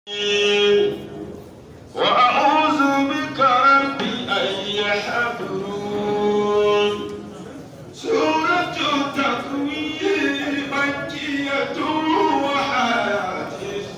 وأعوذ بك ربي أن يحضرون. سورة التكوير مكية وحادث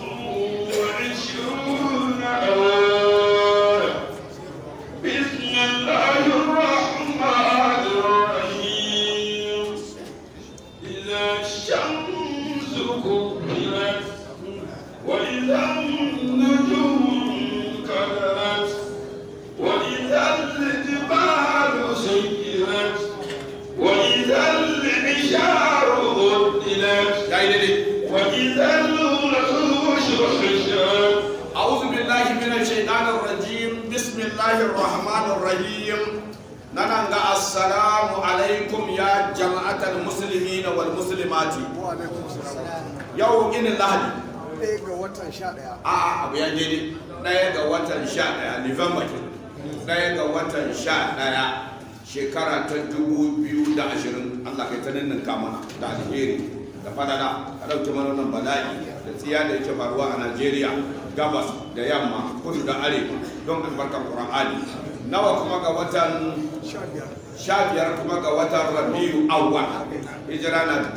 وعشرون آية. بسم الله الرحمن الرحيم. إذا الشمس كبرت وإذا النجوم كدرت وإذا الجبال سيرت وإذا العشار عطلت وإذا الوحوش حشرت. أعوذ بالله من الشيطان الرجيم. بسم الله الرحمن الرحيم. ننغا السلام عليكم يا جماعة المسلمين والمسلمات. وعليكم السلام. يوم إن الله ɗaya ga watan 11. abu ya je ɗaya ga watan 11 November ke ɗaya ga watan 11 shekara ta 2020. Allah kai ta ninninka mana da alheri da fadada a ɗauke mana wannan bala'i da tsiya da yake faruwa a Najeriya gabas da yamma kudu da arewa don albarkar Qur'ani. Nawa kuma ga watan 15 kuma ga watan Rabiu Awwal hijira na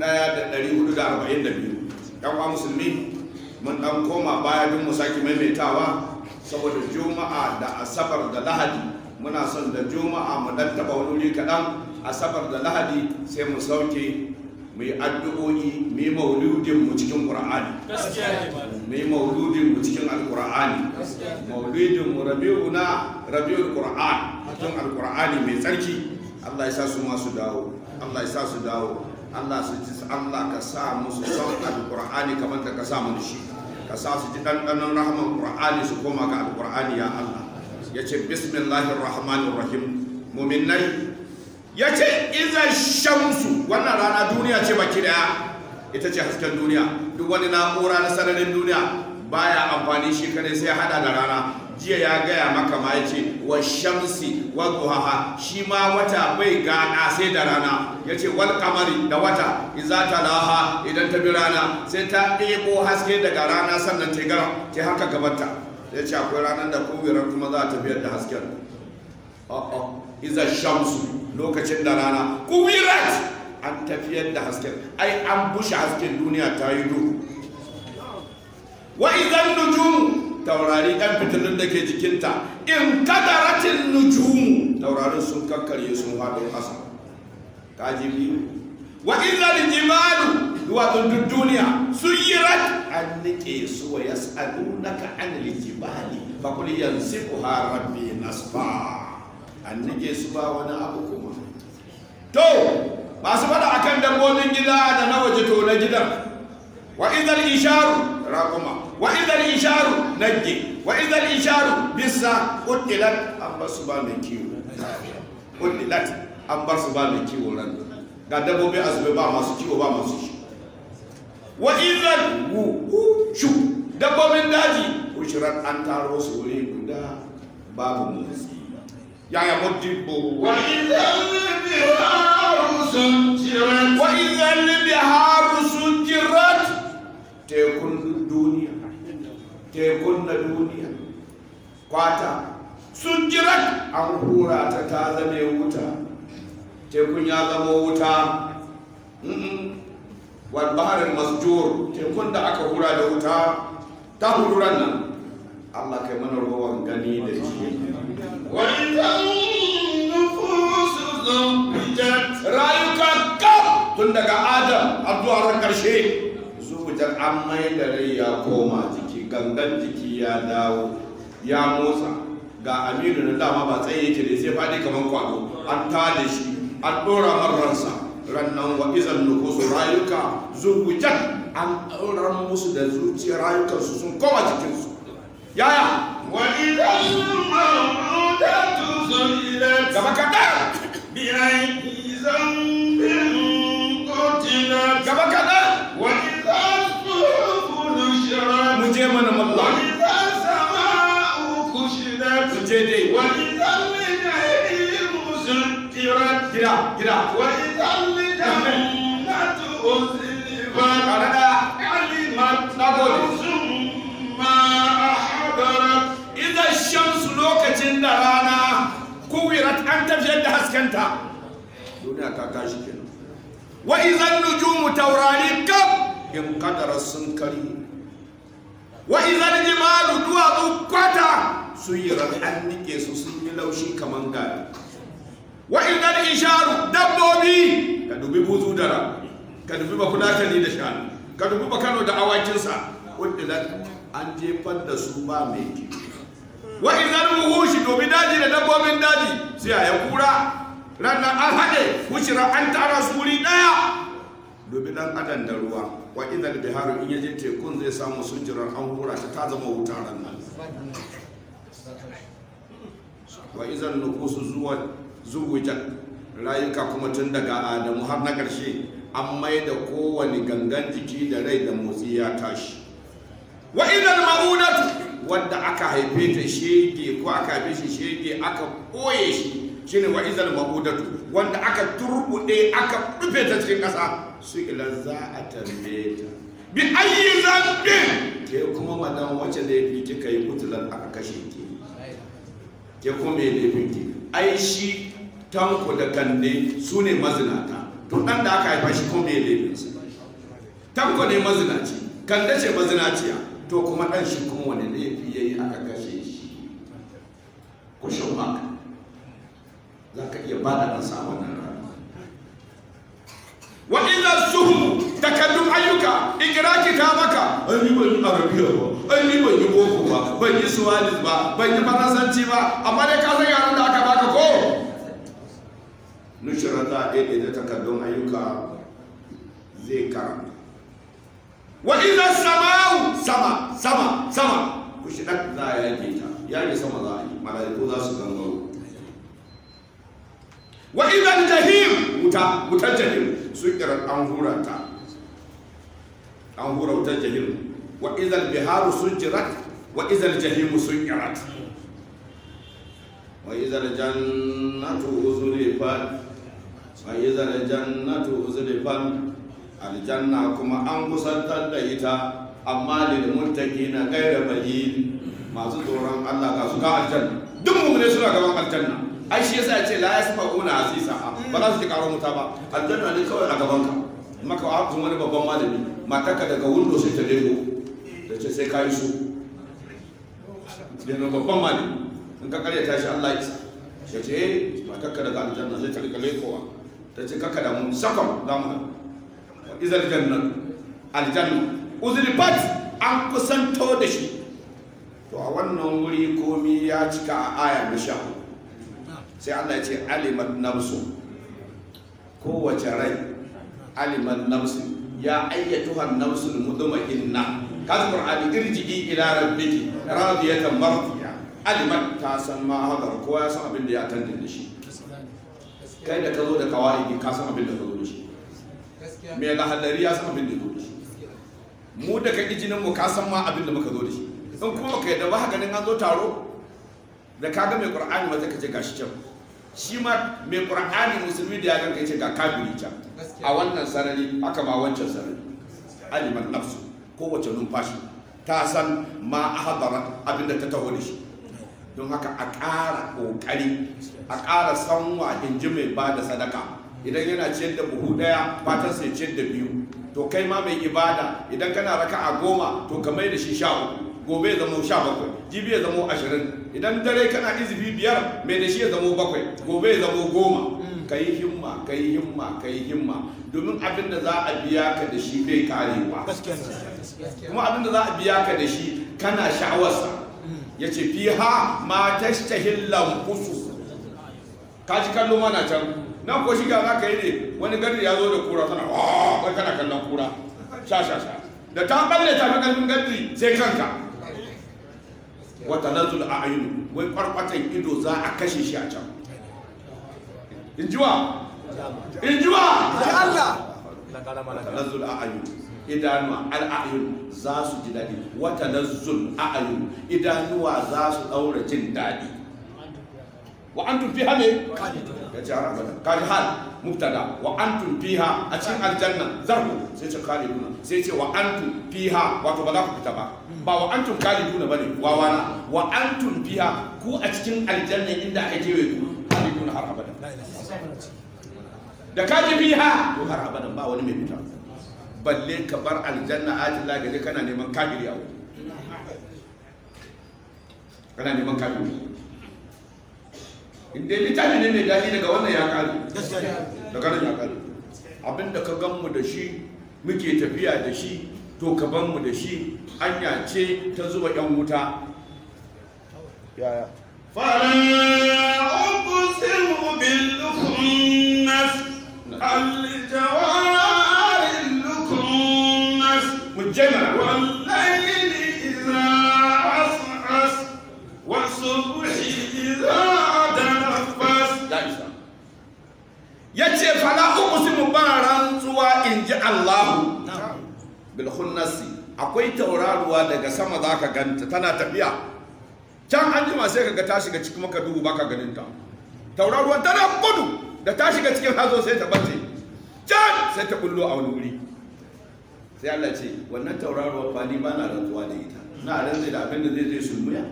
1442. Yan uwa musulmi mun dan koma baya don mu sake maimaitawa saboda juma'a da asabar da lahadi muna son da juma'a mu dan taba wani wuri kaɗan, asabar da lahadi sai mu sauke mu yi addu'o'i mu yi mauludin mu cikin qur'ani mu yi mauludin mu cikin alqur'ani mauludin mu rabiul qur'an cikin alqur'ani mai tsarki. Allah ya sa su masu dawo, Allah ya sa su dawo, Allah su ji, Allah ka sa musu son alqur'ani kamar da ka sa mu shi, ka sa su ji ɗanɗanon rahman qur'ani su koma ga alqur'ani ya Allah. Yace bismillahir rahmanir rahim. Mu'minai yace iza shamsu, wannan rana duniya ce baki daya, ita ce hasken duniya. Duk wani na'ura na sararin duniya baya amfani shi kadai sai ya hada da rana. Jiya ya gaya maka ma yace wa shamsi wa duhaha, shi ma wata bai gana sai da rana. Yace wal qamari, da wata iza talaha, idan ta bi rana sai ta ɗebo haske daga rana sannan ta gara ta haka gabata. Yace akwai ranar da kuwirar kuma za ta biyar da hasken. Iza shamsu, lokacin da rana kuwirat an tafiyar da hasken, ai an bushe hasken duniya ta yi duhu. Wa idan nujumu, taurari ɗan fitilun da ke jikinta in kadaratin nujumu, taurarin sun kakkarye sun haɗo ƙasa. Kaji biyu. Wa idan jimalu, duwatsun duk duniya sun yi rat an nike su wa yas'alunaka anil jibali fa qul yansifuha rabbi nasfa. An nike su ba wani abu kuma. To masu faɗa akan dabbobin gida da na waje to na gidan. Wa idan isharu raquma, wa idan isharu nagge, wa idan isharu bisa qutilat, an bar su ba mai kiwo. Qutilat, an bar su ba mai kiwo ran. Ga dabbobi azube ba masu kiwo ba masu shi. Wa idan shu, dabbobin daji ushirat, an taro su wuri guda babu motsi. Yaya mudibbo. Wa idan biharu sujirat. Wa idan biharu sujirat, tekun duniya, tekun na duniya, kwata sujirat, an hura ta ta zame wuta, tekun ya zama wuta. Wal baharin masjur, tekun da aka hura da wuta ta hururan nan. Allah kai mana ruwan gani da ji. Wa idan nufusu zuwijat. Rayuka kaf tun daga Adam har zuwa ran karshe, zuwujar an mai da rai ya koma jiki, gangan jiki ya dawo ya motsa. Ga Aminu na dama ba tsaye yake da sai faɗi kamar kwado, an tada shi an ɗora marransa. Rannan wa izan nufusu, rayuka zuwujar an ɗora musu da zuciyar rayukansu sun koma jikinsu. Yaya? Wa idan mawudatu su'ilat. Gaba kaɗan. Bi ayyi zambin qutilat. Gaba kaɗan. Wa idan suhufu nushirat. Mu je mana Wa mallah. idan sama'u kushirat. Mu je dai. Wa idan jahimu su'irat. Gida. Wa idan jannatu uzlifat. Karada. Alimat Na gode. nafsun ma da rana kuwirat an tafiyar da haskenta duniya ta tashi kenan wa idan nujumu taurari kaf in kadara sun kari wa idan jimalu duwatsu kwata sun yi an nike su sun yi laushi kaman gari wa idan isharu dabbobi ka dubi buzu dara ka dubi bafulatani da shanu ka dubi bakano da awakinsa wadda an jefar da su ba mai ki wa idan muhushi domin daji da dabbobin daji sai a ya kura ranar an haɗe wucira an tara su wuri ɗaya domin ɗan adam da ruwa wa idan biharu in yaje tekun zai samu sujirar an hura ta zama wuta ranar wa idan nufusu zuwujan rayuka kuma tun daga adamu har na ƙarshe an mai da kowane gangan jiki da rai da motsi ya tashi wa idan ma'unatu wadda aka haife ta shege ko aka haife shi shege aka ɓoye shi shine wa idan ma'udatu wanda aka turbuɗe aka rufe ta cikin ƙasa su ila za a tambaye ta bi ayi zambin ke kuma madan wacce laifi kika yi mutulan aka kashe ke kuma mai laifin ki ai shi tanko da kande su ne mazinata to dan da aka haifa shi kuma mai laifin sa tanko ne mazinaci kande ce mazinaciya to kuma dan shi kuma wani laifi yayi aka kashe shi kushin haka za ka iya bada ɗansa a wannan rana wa idan suhum takaddum ayyuka ikiraki ta maka an yi ban yi arabiya ba an yi ban yi boko ba ban yi suwalis ba ban yi faransanci ba amma dai ka san yaran da aka baka ko nushira za a ɗaiɗe da takaddun ayyuka zai karanta wa idan sama'u sama ku shi ɗan za a yage ta yage sama za a yi mala'iku za su gangaro wa idan jahim wutar jahim sun kira an hura wutar jahim wa idan biharu sun jirat wa idan jahimu sun kirat wa idan jannatu uzulifat aljanna kuma an kusantar da ita amma lil muttaqina ghayra bayyin masu tsoron Allah ga su ga aljanna duk mu'mini suna gaban aljanna ai shi yasa ya ce la yasma'una asisa ba za su ji karon wuta ba aljanna ne kawai a gaban ka maka a kuma wani babban malami matarka daga window sai ta lego da ce sai ka yi su da babban malami in ka karya tashi Allah ya ce matarka daga aljanna sai ta rika lekowa ta ce kaka da mun sakon za mu izal aljanna uzuribat an kusanto da shi to a wannan wuri komi ya cika a aya na 14 sai Allah ya ce alimat nafsu kowace rai alimat nafsu ya ayyatuhan nafsul mutma'inna kazi qur'ani irji'i ila rabbiki radiyatan mardiya alimat ta san ma hadar kowa ya san abin da ya tantance da shi kai da ka zo da kawai ka san abin da ka zo da shi me la hadari ya san abin da ka zo da shi mu da ka jinin mu ka san ma abin da muka zo da shi in kuma ka yadda ba haka nan an zo taro da kaga mai qur'ani mata kace gashi can shi ma mai qur'ani musulmi da ya ganka yace ga kafiri can a wannan sarari aka ma wancan sarari aliman nafsu kowace numfashi ta san ma ahadara abinda ta taho da shi don haka a ƙara ƙoƙari a ƙara sanwa in ji mai ba da sadaka idan yana ciyar da buhu ɗaya fatan sai ciyar da biyu to kai ma mai ibada idan kana raka a 10 to ka mai da shi 13 gobe ya zama 17 jibi ya zama 20 idan dare kana izifi 5 mai da shi ya zama 7 gobe ya zama 10 ka yi himma ka yi himma ka yi himma domin abin da za a biya ka da shi bai karewa kuma abin da za a biya ka da shi kana sha'awarsa ya ce fi ha ma tashtahil lamfusu ka ji kallo mana can nan ko shiga za ka yi ne wani gari ya zo da kura tana wai kana kallon kura sha da ta balle ta fi ƙarfin gari sai kanka wata nazul a ayyunu wai kwarkwatan ido za a kashe shi a can injiwa Allah wata nazul a ayyunu idanuwa al'ayun za su ji daɗi wata nazul a ayyunu idanuwa za su ɗaura jin daɗi wa an tufi hame ya ce har abada kaji hal mubtada wa antum fiha a cikin aljanna zarfu sai ce khaliduna sai ce wa antum fiha wato ba za ku fita ba ba wa antum khaliduna bane wawana wa antum fiha ku a cikin aljanna inda aka kewaye ku khaliduna har abada da kaji fiha to har abada ba wani mai fita balle ka bar aljanna ajilla gaje kana neman kafiri a wuri kana neman kafiri inda littafi ne mai daɗi daga wannan ya kare daga nan ya kare abinda ka gan mu da shi muke tafiya da shi to ka ban mu da shi hanya ce ta zuba yan wuta yaya فلا أقسم بالخنس الجوار الكنس mujjama والليل إذا عسعس والصبح إذا تنفس yace fala uqsimu ba rantsuwa inji Allah bil khunnasi akwai tauraruwa daga sama zaka ganta tana tafiya can an jima sai kaga ta shiga cikin maka duhu baka ganin ta tauraruwan tana gudu da ta shiga cikin hazo sai ta bace can sai ta bullo a wani wuri sai Allah ce wannan tauraruwar fani ba na rantsuwa da ita na rantsa da abin da zai sulmuya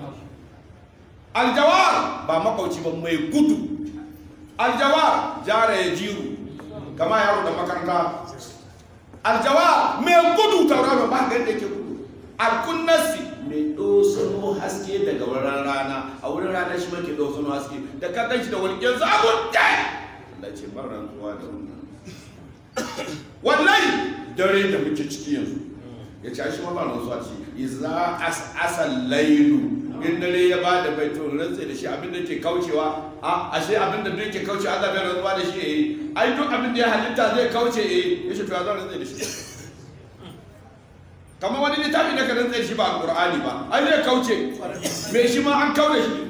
aljawar ba makauci ba mai gudu aljawar jara ya jiru kama yaro da makaranta aljawar mai gudu tauraruwar ba ga yadda ke gudu alkunnasi mai dosano haske daga wurin rana a wurin rana shi make dosano haske da ka ganshi da wani yanzu abun da Allah ce ba rantsuwa da wannan wallahi dare da muke ciki yanzu ya ce shi ma ba rantsuwa ce iza asal lailu in dare ya ba da baito rantsa da shi abin da ke kaucewa ashe abin da duk ke kauce Allah bai rantsuwa da shi ai duk abin da ya halitta zai kauce yace to ya zan rantsa da shi kamar wani littafi da ka rantsa shi ba alqur'ani ba ai zai kauce me shi ma an kaure shi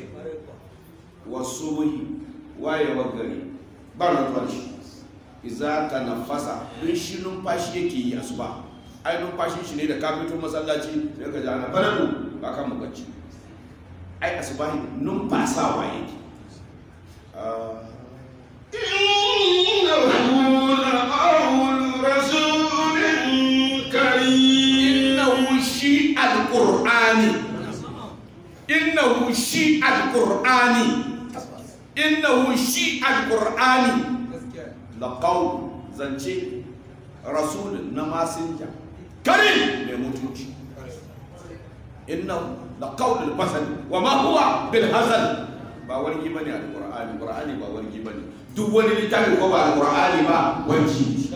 wasubuhi wayewar gari ba rantsuwa da shi iza tanaffasa don shi numfashi yake yi asuba ai numfashin shi ne da ka fito masallaci sai ka ji ana baradu ba kan mu bacci ai asubahi numfasawa yake إنه لقول رسول كريم innahu shi alqur'ani innahu shi alqur'ani innahu shi alqur'ani laqaul zance rasul na masinja karim mai mutunci innahu laqaul albasar wa ma huwa bil hazal ba wargi bane alqur'ani qur'ani ba wargi bane duk wani littafi ko ba alqur'ani ba wargi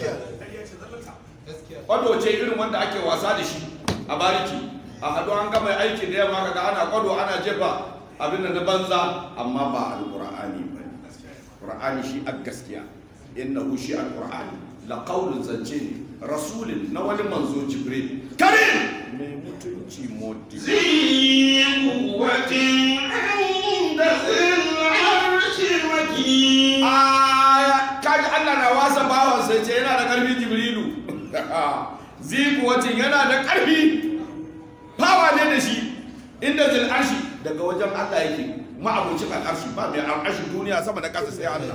kwado ce irin wanda ake wasa da shi a bariki a hadu an gama aikin da yamma kaga ana kwado ana jefa abin da na banza amma ba alqur'ani bane qur'ani shi a gaskiya innahu shi alqur'ani la qaulun zance ne rasulin na wani manzo jibril karim mai mutunci moti ذي قوة عند ذي العرش مكين kaji Allah na wasa bawan sai ce yana da karfi jibrilu zikuwatin yana da karfi fawa ne da shi inda zil arshi daga wajen Allah yake ma'abucin al'arshi ba mai al'arshi duniya sama da ƙasa sai Allah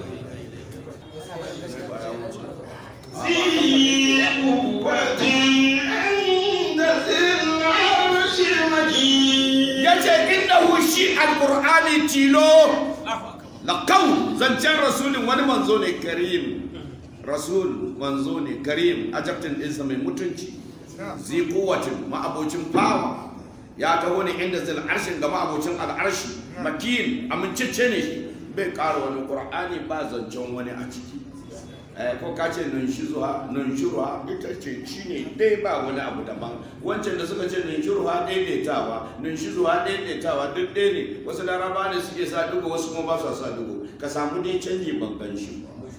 ذي قوة عند ذي العرش مكين yace innahu shi alqur'ani tilo laqaw zancen rasulin wani manzo ne karim rasul manzo ne karim ajabtin ɗinsa mai mutunci zai kuwatin ma'abocin fawa ya taho ne inda zai arshin ga ma'abocin al'arshi makin amincicce ne shi bai ƙara wani ƙur'ani ba zancen wani a ciki ko ka ce nun shiruwa ita ce shi ne dai ba wani abu daban wancan da suka ce nun shiruwa daidaitawa nun shiruwa daidaitawa duk ɗaya ne wasu laraba ne suke sa dugo wasu kuma ba su sa dugo ka samu dai canji ban gan shi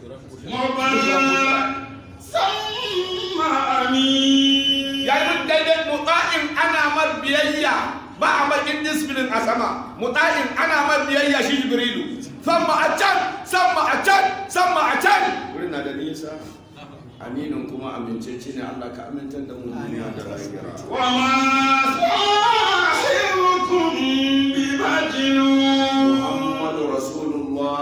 ثم أمين ya yi daidai mutsa'in ana mar biyayya ba a makin disbilin a sama mutsa'in ana mar biyayya shi jibrilu samma a can samma a can samma a can wurin na da nisa aminin kuma aminceci ne Allah ka amintar da mu duniya da lahira وما صاحبكم بمجنون Muhammadu Rasulullah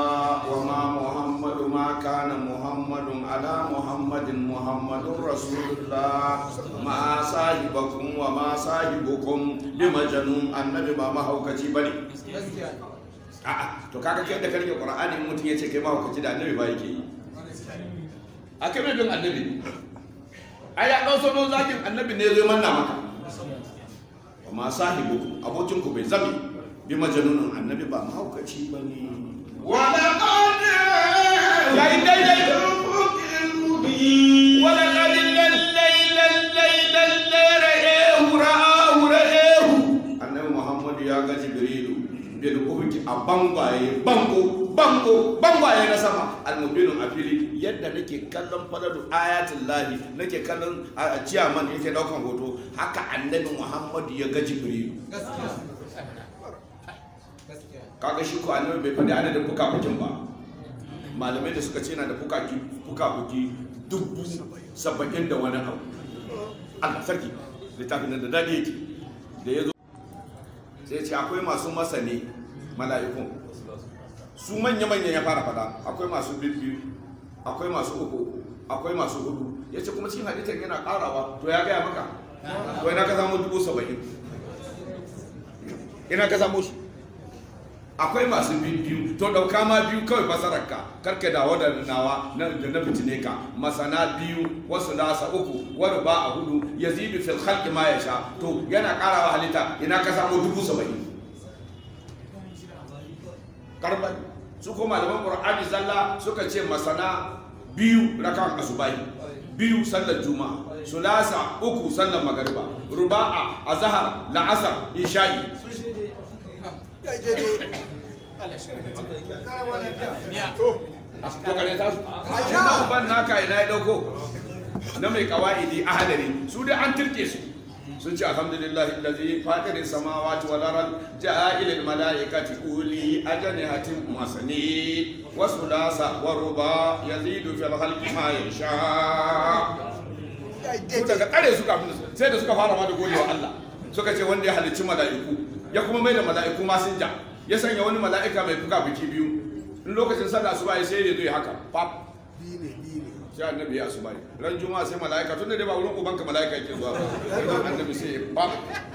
sahibukum bi majnun annabi ba mahaukaci bane a'a to kaga kai da karke qur'ani in mutum yace kai mahaukaci da annabi ba yake yi a kai mai bin annabi ai ya dauso don zakin annabi ne zai manna maka ma sahibukum abokin ku bai zami bi majnun annabi ba mahaukaci bane ولقد ya yi daidai المبين ولقد annabi muhammadu ya ga jibrilu bil ubuki a bangwaye na sama almubinun a fili yadda nake kallon falalu ayatin lahi nake kallon a ciyaman yake daukan hoto haka annabi muhammadu ya ga jibrilu kaga shi ko annabi bai faɗi adadin fuka-fukin ba malamai da suka ce na da fuka-fuki 70,000 da wani abu Allah sarki littafin da daɗi yake da ya zo sai ce akwai masu masani mala'ikun su manya-manya ya fara fada akwai masu biyu akwai masu uku akwai masu hudu ya ce kuma cikin halittar yana karawa to ya gaya maka to ina ka samu 70,000 ina ka samu su akwai masu biyu to dauka ma biyu kawai fasararka karka dawo da nawa da na fitine ka masana biyu wasu nasa uku wani ba a hudu yazidu fil khalqi ma yasha to yana karawa halitta ina ka samu 70,000 karba su ko malaman qur'ani zalla suka ce masana biyu rakan asubai biyu sallar juma'a sulasa uku sallar magariba ruba'a azhar la'asar isha'i to kare ta su na ban naka ina ya dauko na mai kawaidi ahadari su dai an turke su sun ce alhamdulillah allazi fatiris samawati wal ard ja'ilil malaikati uli ajnihatin masani wa sulasa wa ruba yazidu fil khalqi ma yasha su daga kare su kafin sai da suka fara ma da godewa Allah suka ce wanda ya halicci mala'iku ya kuma mai da mala'iku masinja ya sanya wani mala'ika mai fuka-fuki biyu in lokacin sallah asuba sai ya zo ya haka pap sai annabi ya asuba ran juma'a sai mala'ika tunda dai ba wurin ubanka mala'ika yake zuwa ba sai annabi sai pap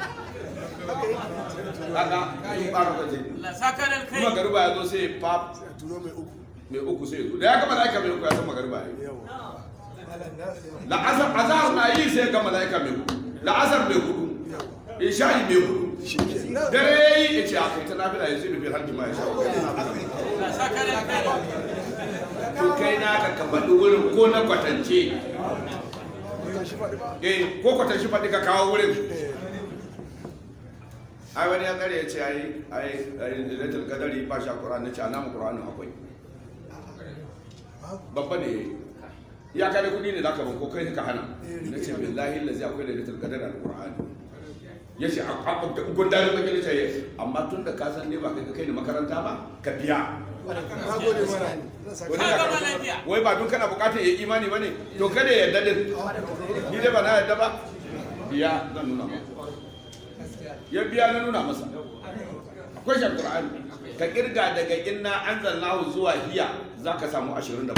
kaga in fara gaje Allah saka da kai kuma garuba ya zo sai pap turo mai mai uku uku sai zo da ya ga mala'ika mai uku ya san magaruba ya la'azar azhar na yi sai ga mala'ika mai uku la'azar mai hudu isha'i mai hudu dare yi ya ce a kai ta nafila ya zai rufe harki ma ya sha Allah saka da kai to kai na ka faɗi wurin ko na kwatance ko kwatance faɗi ka kawo wurin ai wani ya kare ya ce ai lailatul qadari ba shi Qur'an ne ce alamu Qur'anin akwai babba ne ya kare kudi ne zaka ban ko kai ka hana nace billahi allazi akwai lailatul qadari al-Qur'an ya ce gundarin bakin ce amma tun da ka san ne ba kai ne makaranta ba ka biya wai ba dun kana bukatar ya imani ba ne to kada ya yarda din ni dai ba na yarda ba biya zan nuna ma ya biya na nuna masa akwai shan qur'ani ka kirga daga inna anzalnahu zuwa hiya zaka samu 27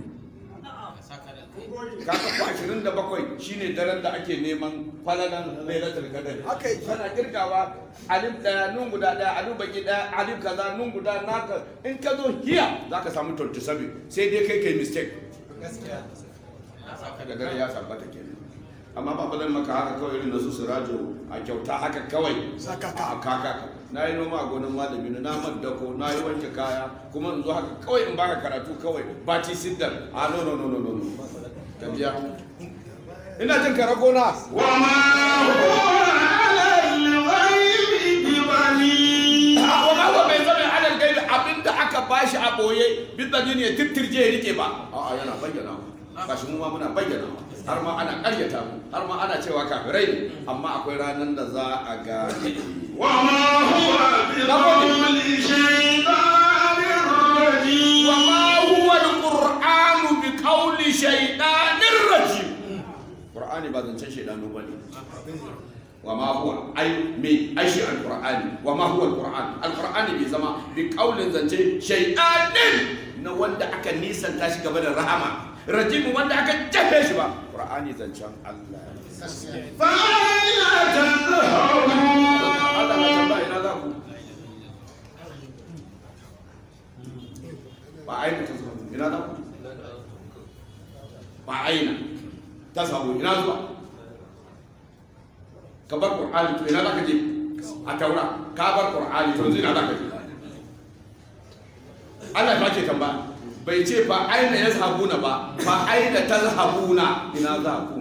kaka ko 27 shine daren da ake neman falalan lailatul qadr kana kirgawa alif daya nun guda daya alif baki daya alif kaza nun guda naka in ka zo hiya zaka samu 27 sai dai kai mistake gaskiya da dare ya sabbata kenan amma ba balan maka haka kawai irin da su sirajo a kyauta haka kawai a kaka na yi noma a gonan malami na maddako na yi wanke kaya kuma in zo haka kawai in baka karatu kawai bati siddar a no ka biya ina jin kara gona wa ma huwa ala al-ghaibi bibani wa ma huwa bai zama ala al-ghaibi abinda aka bashi a boye bidani ne tittirje ya rike ba a'a yana bayyana gashi mu ma muna bayyana har ma ana karyata mu har ma ana cewa kafirai amma akwai ranar da za a gane wa ma huwa bi qawli shaytanir rajim wa ma huwa al-qur'anu bi qawli shaytanir rajim qur'ani ba zancen shaydanu bane wa ma huwa ai me aishi al-qur'ani wa ma huwa al-qur'an al-qur'ani bai zama bi qawlin zance shaytanin na wanda aka nisanta shi gaba da rahama rajim wanda aka jafe shi ba qur'ani zancen Allah فأين تذهبون Allah na tambaya ina za ku ba aina ta zuwa ina za ku ba aina ta samu ina zuwa ka bar Qur'ani to ina za ka je a taura ka bar Qur'ani to ina za ka je Allah ba ke tambaya bai ce ba aina ya zahabuna ba aina ta zahabuna ina za ku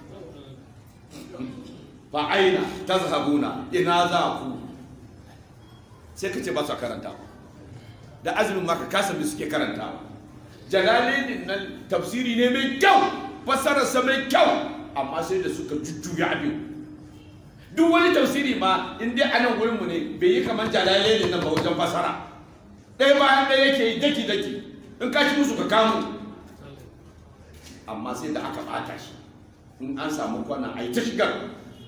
fa aina tazhabuna ina za ku sai ka ce ba su karanta da azumin maka kasan da suke karantawa jalalin nan tafsiri ne mai kyau fassararsa mai kyau amma sai da suka jujjuya abin duk wani tafsiri ma in dai anan wurinmu ne bai yi kamar jalalin nan ba wajen fassara ɗaya bayan ɗaya yake yi daki daki in ka ci musu ka kamu amma sai da aka bata shi in an samu kwana a yi ta shigar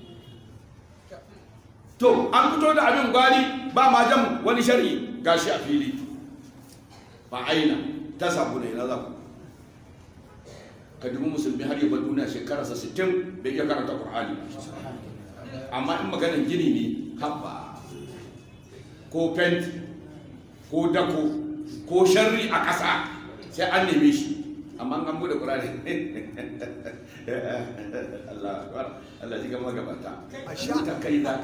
to an fito da abin gwari ba ma jan wani shari'i gashi a fili ba aina ta sabu ne na zaku ka dubi musulmi har yaba duniya shekararsa 60 bai iya karanta Qur'ani amma in maganin gini ne habba ko fenti ko dako ko sharri a ƙasa sai an neme shi amma an bude Qur'ani Allah ji gama gabata ta kai za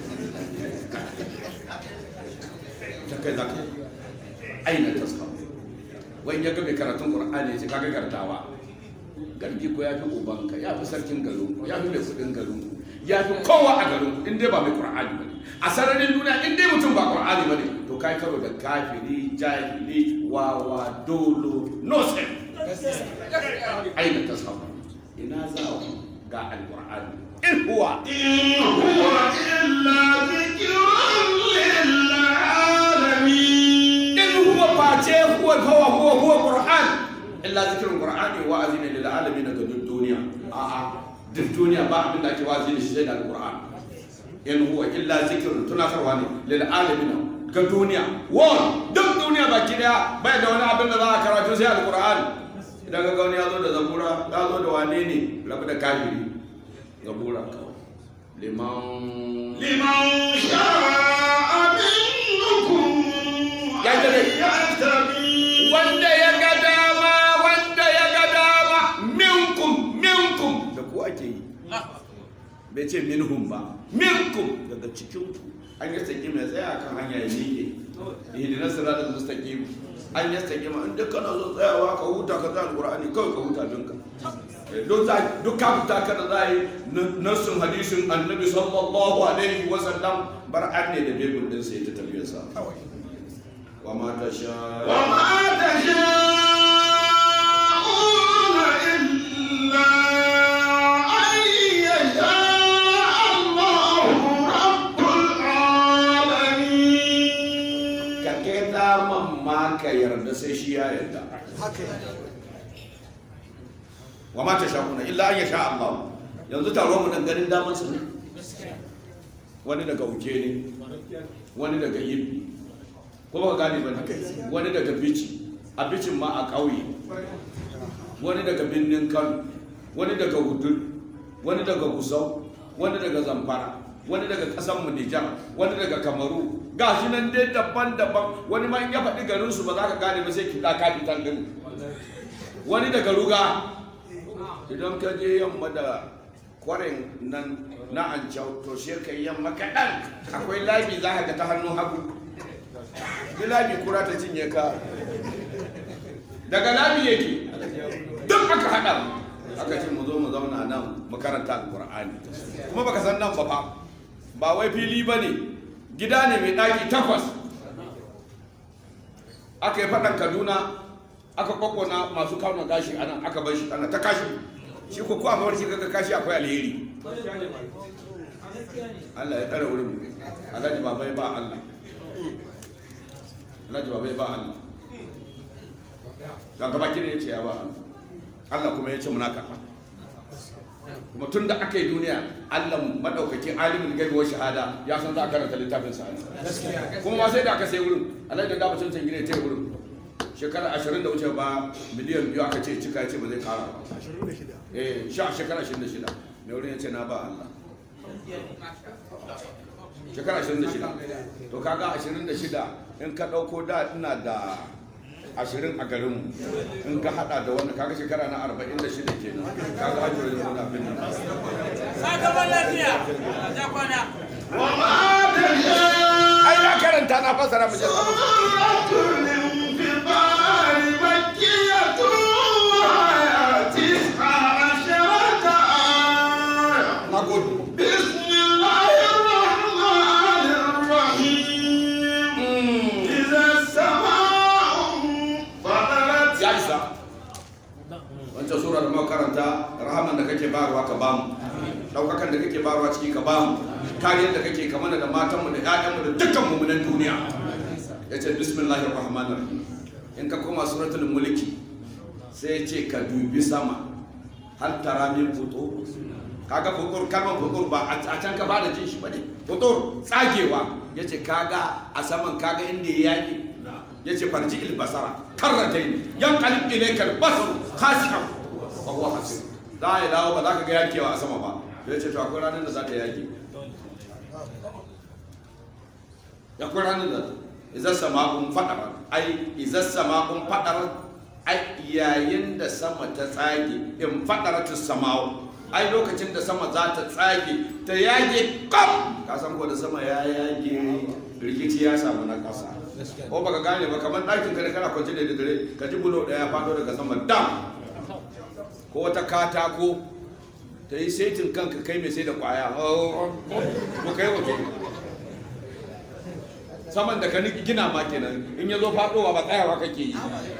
ka aina taska wani ya gabe karatun Qur'ani ya ce kaga gardawa gardi ko ya fi ubanka ya fi sarkin garin ko ya fi mai kudin garin ko ya fi kowa a garin in dai ba mai Qur'ani ba ne a sararin duniya in dai mutum ba Qur'ani ba ne to kai karo da kafiri jahili wawa dolo no sen aina taska ina za ga alqur'ani in huwa إلا ذكر للعالمين in huwa face huwa qur'an illa zikrul qur'ani wa azina lil alamin ga duk duniya duk duniya ba abin da ake wazi da shi sai da alqur'an in huwa illa zikrun tunatarwa ne lil alamin ga duniya wa duk duniya baki daya bai da wani abin da za a karatu sai alqur'ani idan ga wani ya zo da zabura ya zo da wane ne rabu da kafiri zabura kawai liman شاء منكم Ya أن gane. يتبع wanda ya ga dama minkum da ku ake yi bai ce minhum ba minkum daga cikin ku an yi saki mai tsaya kan hanya ya miƙe ihdinas siratal mustaqim an yi saki ma inda kana zo tsayawa ka huta ka za alqur'ani kawai ka huta dinka duk ka fita kada za yi nassun hadisin annabi sallallahu alaihi wa sallam bar'an ne da bebin din sai ta tafiyarsa wa ma tasha وما تشاءون إلا أن يشاء الله رب العالمين ka keta mamma ka yarda sai shi ya yarda haka wa ma tashaquna illa an yasha Allah yanzu taron mu dan ganin daman su ne wani daga uke ne wani daga yibbi ko ba ka gane ba wani daga bici a bicin ma a ƙauye wani daga birnin Kano wani daga Wudul wani daga Gusau wani daga Zamfara wani daga ƙasar mu Nijar wani daga Kamaru gashi nan dai daban-daban wani ma in ya faɗi garin su ba za ka gane ba sai ki da kafitan din wani daga Ruga idan ka je yamma da kwarin nan na Ancau to sai ka yamma kaɗan akwai labi za ka ga ta hannun hagu labi kura ta cinye ka daga labi yake duk aka haɗa aka ce mu zo mu zauna nan mu karanta alƙur'ani kuma baka san nan ba wai fili ba ne gida ne mai ɗaki 8 aka yi faɗan Kaduna aka kwakwona masu kauna gashi anan aka bar shi ana ta kashi shi ko a mawar shi kaga kashi akwai alheri Allah ya tsara wurin Alhaji babai ba Allah Alhaji babai ba Allah ga gaba kire ya ce ya ba Allah kuma ya ce muna karɓa kuma tun da aka yi duniya Allah madaukaki alimin gaibi wa shahada ya san za a karanta littafin sa kuma ma sai da aka sai wurin Alhaji da mutum can gine ta wurin shekara 20 da wuce ba miliyan 2 aka ce cika ya ce ba zai kara ba shekara 26 mai wurin ya ce na ba Allah shekara 26 to kaga 26 in ka ɗauko da ina da 20 a garinmu in ka hada da wannan kaga shekara na 46 kenan kaga hajjori da abin nan sakamakon lafiya da kwana ai na karanta na fasara mu wancan sura da makaranta rahaman da kake bayarwa ka bamu daukakan da kake bayarwa ciki ka bamu kariyar da kake kamar da matanmu da ƴaƴanmu da dukkan mummunan duniya yace bismillahir rahmanir rahim in ka koma suratul mulki sai yace ka dubi sama hal tara min futur kaga futur kalmar futur ba a can ka bada jin shi bane futur tsagewa yace kaga a saman kaga inda yaki yace farji il basara karratain yanqalib ilayka al basar khashi'an wa huwa hasib da ya dawo ba za ka ga yakewa a sama ba yace to akwai ranar da za ta yake akwai ranar da idan sama'un fadara ai idan sama'un fadara ai yayin da sama ta tsage in fadaratus sama'u ai lokacin da sama za ta tsage ta yage kam ka san ko da sama ya yage rikici ya samu na kasa ko baka gane ba kamar ɗakin ka kana kwance da dare ka ji bulo ɗaya ya faɗo daga sama dam ko wata katako ta yi saitin kanka kai mai sai da kwaya ko kai wato saman da ka gina ma kenan in ya zo faɗowa ba tsayawa kake yi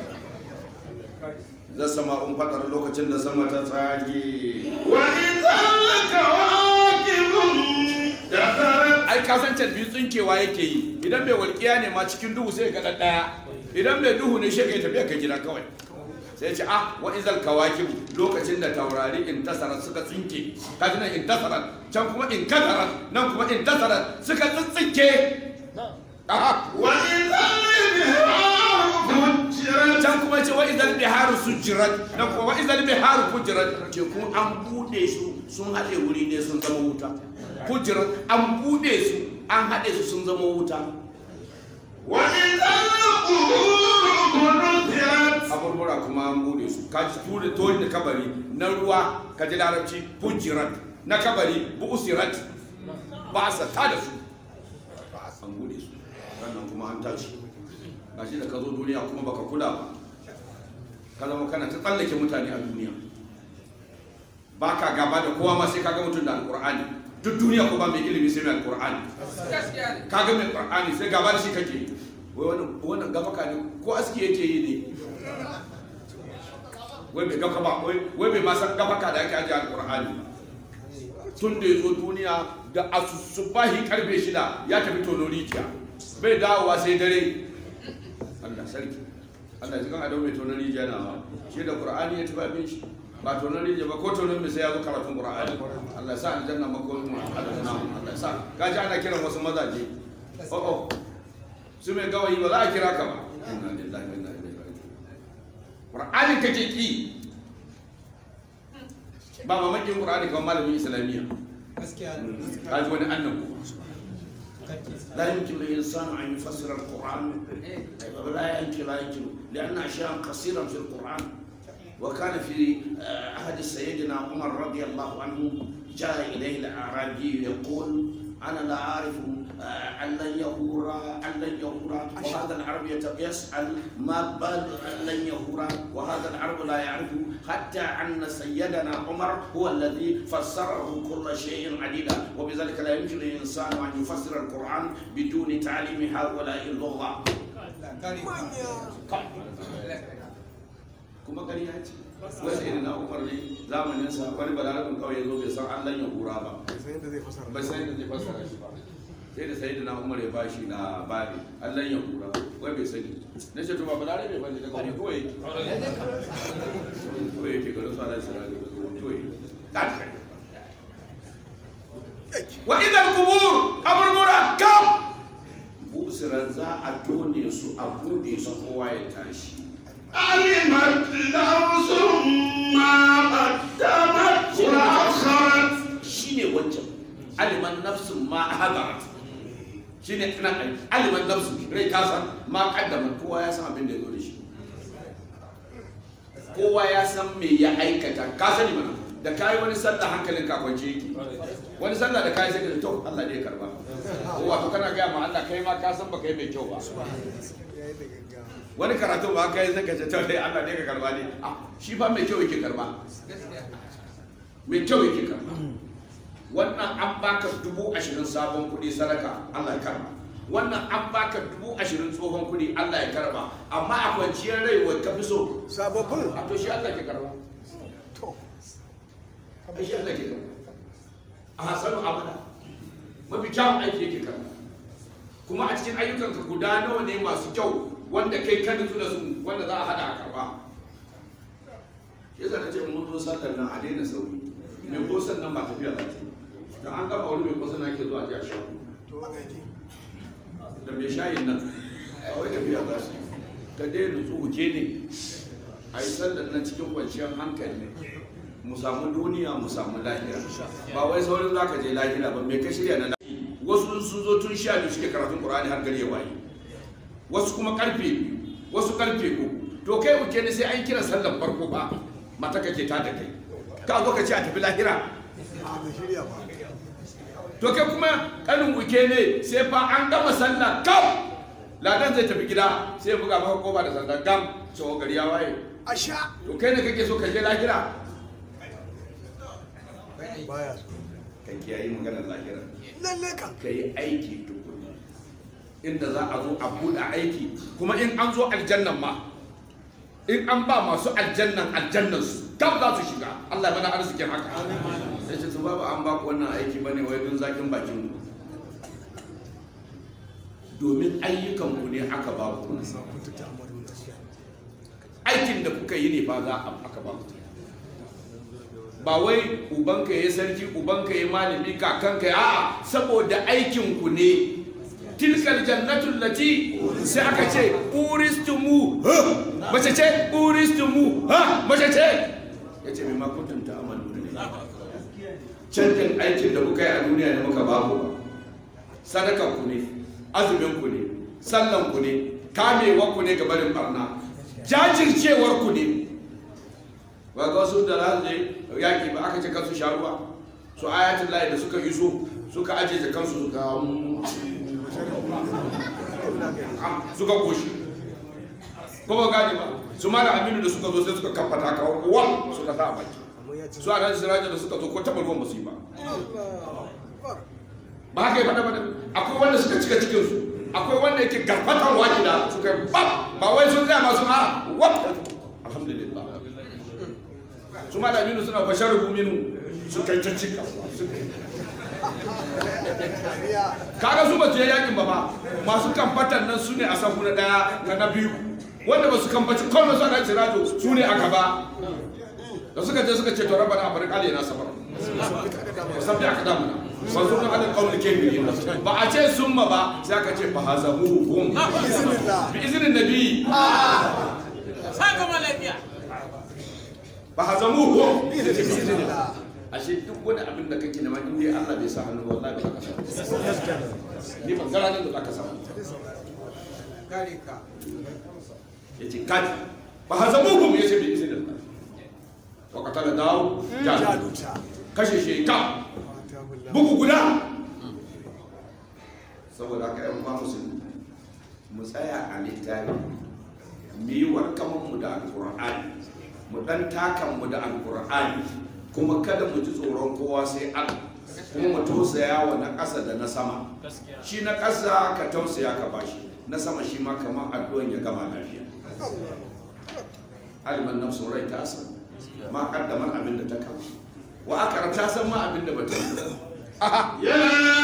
zai sama un faɗar lokacin da sama ta tsage wani zalaka wakilun da ai kasancen biyu tsinkewa yake yi idan mai walƙiya ne ma cikin duhu sai ga ɗaya idan mai duhu ne shi ka yi tafiya ka gida kawai sai ce wa izal kawakib lokacin da taurari intasarat suka tsinke kaji nan intasarat can kuma in kadarat nan kuma intasarat suka tsintsinke wa izal biharu fujirat can kuma ce wa izal biharu sujirat nan kuma wa izal biharu fujirat ce kuma an bude su sun haɗe wuri ne sun zama wuta fujirat an bude su an haɗe su sun zama wuta wa izal qubur abubuwa kuma an bude su ka ji ture tori da kabari na ruwa ka ji larabci fujirat na kabari bu'usirat ba sa ta da su an bude su sannan kuma an tashi gashi da ka zo duniya kuma baka kula ba ka zama kana ta tsallake mutane a duniya ba ka gaba da kowa ma sai ka ga mutum da alkur'ani duk duniya ko ba mai ilimi sai mai alkur'ani ka ga mai alkur'ani sai gaba da shi kake wai wannan gafaka ne ko aski yake yi ne wai bai gafaka ba wai bai ma san gafaka da ake ajiye alkur'ani tun da ya zo duniya da asusubahi karfe 6 ya tafi tono rijiya bai dawowa sai dare Allah sarki Allah ji kan adau mai tono rijiya na shi da qur'ani ya tafi abin shi ba tono rijiya ba ko tono mai sai ya zo karatun qur'ani Allah sa aljanna makomin Allah sa kaji ana kiran wasu mazaje su mai gawayi ba za a kira ka ba inna lillahi wa inna ilaihi raji'un qur'anin kake ki ba mamakin qur'ani kamar malamin islamiyya gaskiya kaji wani annabi لا يمكن للإنسان أن يفسر القرآن لا يمكن لأن أشياء قصيرة في القرآن وكان في عهد سيدنا عمر رضي الله عنه جاء إليه الأعرابي يقول أنا لا أعرف أن لن يهور وهذا العرب يسأل ما بال أن لن يهور وهذا العرب لا يعرف حتى أن سيدنا عمر هو الذي فسره كل شيء عديدا وبذلك لا يمكن للإنسان أن يفسر القرآن بدون تعليم هؤلاء اللغة kuma gari ya ce wasu irin na umar ne zamaninsa wani balarabin kawai ya zo bai san an lanya hura ba bai san yadda zai fassara shi ba sai da sai na umar ya bashi labari an lanya hura wai bai sani na ce to ba balarabe ba ne daga wani kawai kawai yake garin su ala shira da kawai wa idan kubur kaburbura kam busiran za a tone su a bude su kowa ya tashi علمت نفس ما قدمت وأخرت aliman nafsun ma hadarat shine ina aliman nafsun rai ka san ma kaddama kowa ya san abin da ya zo da shi kowa ya san me ya aikata ka sani mana da kai wani sallah hankalin ka kwance yake wani sallah da kai sai ka to Allah ne ya karba wato kana ga ma Allah kai ma ka san baka yi mai kyau ba wani karatu ba kai sai ka ce to dai Allah ne ka karba ne shi fa mai kyau yake karba mai kyau yake karba wannan an baka 20,000 sabon kuɗi sadaka Allah ya karba wannan an baka 20,000 tsohon kuɗi Allah ya karba amma a kwanciyar rai wai ka fi so sababbin a to shi Allah ke karba to shi Allah ke karba a hasanu abada mafi kyawun aiki yake karba kuma a cikin ayyukanka guda nawa ne masu kyau wanda kai ka nutsu da su wanda za a hada a karba yasa na ce mun zo sallar nan a daina sauri mai kosan nan ba tafiya za ta yi da an gaba wani mai kosan ake zuwa jiya shaku da mai shayin nan a wai tafiya za su ka dai nutsu huke ne a yi sallar nan cikin kwanciyar hankali mu samu duniya mu samu lahira ba wai saurin za ka je lahira ba mai ka shirya na lahira wasu sun zo tun 12 suke karatun Qur'ani har gari ya waye wasu kuma karfe wasu karfe ko to kai uke ne sai an kira sallar farko ba mata kake ta da kai ka zo ka ce a tafi lahira to kai kuma kanin uke ne sai fa an gama sallah kam ladan zai tafi gida sai ya buga maka koba da sanda gam cewa gari ya waye asha to kai ne kake so ka je lahira baya kan kiyaye maganar lahira lalle kan kai aiki tukuni inda za a zo a buɗe aiki kuma in an zo aljannan ma in an ba masu aljannan su kam za su shiga Allah mana arzikin haka sai ce su babu an ba ku wannan aiki bane wai dun zakin bakin ku domin ayyukan ku ne aka ba ku aikin da kuka yi ne ba za a aka ba ku ba wai ubanka ya sarki ubanka ya malami kakanka a'a saboda aikin ku ne tilkal jannatul lati sai aka ce uristumu mace ce uristumu mace ce yace me ma kuntum ta'malu ne canjin aikin da kuka yi a duniya ne muka ba ku sadaka ku ne azumin ku ne sallan ku ne kamewa ku ne ga barin barna jajircewar ku ne ba ga wasu da za su je yaki ba aka ce kansu sha ruwa su ayatul lahi da suka iso suka ajiye kansu suka goshi kuma gane ba su mala aminu da suka zo sai suka kafata kawo kowa suka sa a baki su a ranar sirajar da suka zo ko taɓa ruwan basu yi ba ba haka yi faɗa ba akwai wanda suka cika cikinsu akwai wanda yake garfatar wajida suka yi ba wai sun zaya masu a wata alhamdulillah su mala aminu suna bashar ruminu su kai can cika kaga su ba su yi yakin ba masu kamfatan nan su ne a sahu na daya na biyu wanda ba su kamfaci kome su ana cirato su ne a gaba da suka je suka ce to rabana a bari kale na sabar sabbi aka damuna ba su na halin kawai ke biyu ba a ce summa ba sai aka ce fa hazamu hum bi izinin nabi saka malafiya fa hazamu hum bi izinin ashe duk wani abin da kake nema in dai Allah bai sa hannu wallahi ba ka samu ni ban gara nan da ka samu kare ka yace kaji ba hazamuhum yace bi izinin Allah wa qatala dawo jaluta kashe shi ka bugu guda saboda haka yan ba musulmi mu tsaya a littafi mu yi warkaman mu da alqur'ani mu dan takan mu da alqur'ani kuma kada mu ji tsoron kowa sai Allah kuma mu tausaya wa na ƙasa da na sama shi na ƙasa ka tausaya ka bashi na sama shi ma kamar addu'an ya gama lafiya aliman nafsu rai ta san ma kaddaman abin da ta kama wa akara ta san ma abin da ba ta yi ya